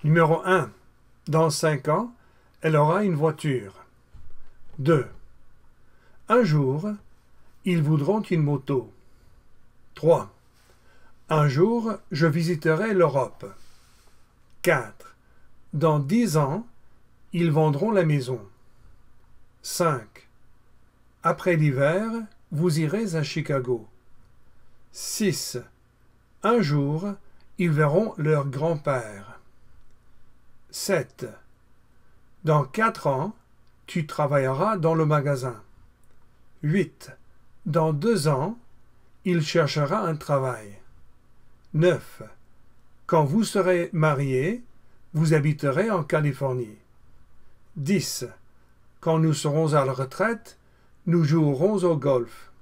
Numéro 1. Dans 5 ans, elle aura une voiture. 2. Un jour, ils voudront une moto. 3. Un jour, je visiterai l'Europe. 4. Dans 10 ans, ils vendront la maison. 5. Après l'hiver, vous irez à Chicago. 6. Un jour, ils verront leur grand-père. 7. Dans 4 ans, tu travailleras dans le magasin. 8. Dans 2 ans, il cherchera un travail. 9. Quand vous serez mariés, vous habiterez en Californie. 10. Quand nous serons à la retraite, nous jouerons au golf.